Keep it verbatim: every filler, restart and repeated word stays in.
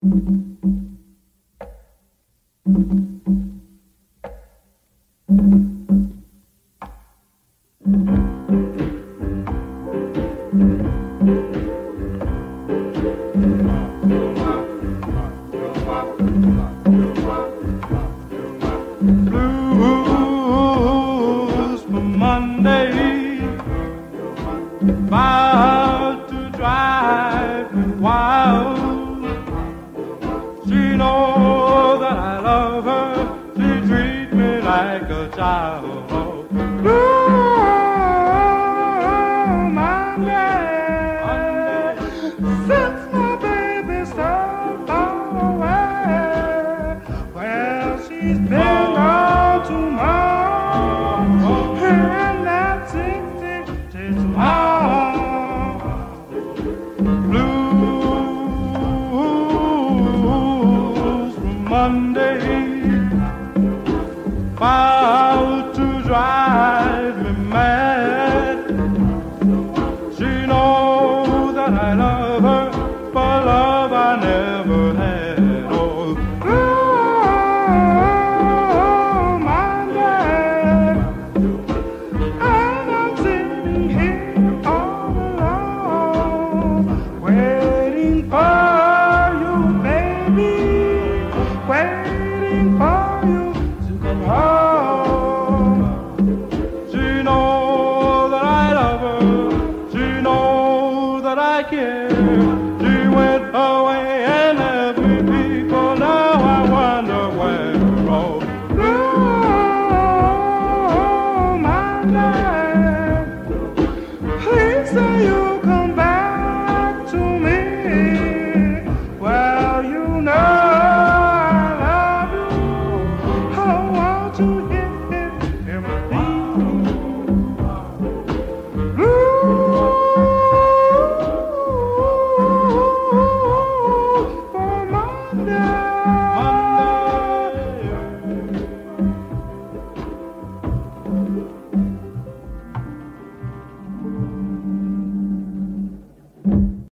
Blues for Monday, about to drive me wild. She knows that I love her, she treats me like a child. Blue Monday, since my baby's so far away, well, she's been gone too long, and that's sixty tomorrow. Blues from Monday, bye.